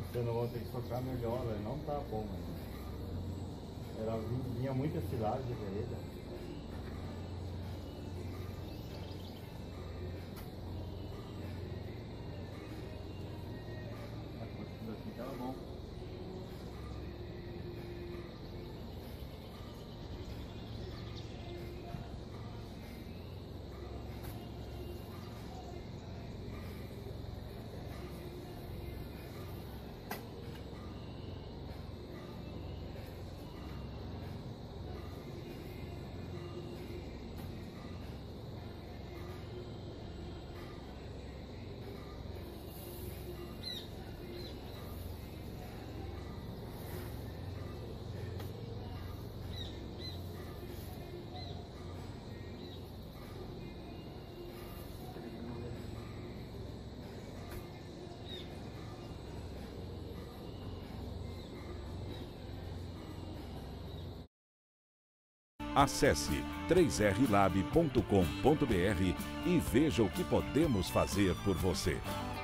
Você não vai ter que socar melhor, velho. Não tá bom, mano. Vinha muita silagem dele. Assim tava bom. Acesse 3rlab.com.br e veja o que podemos fazer por você.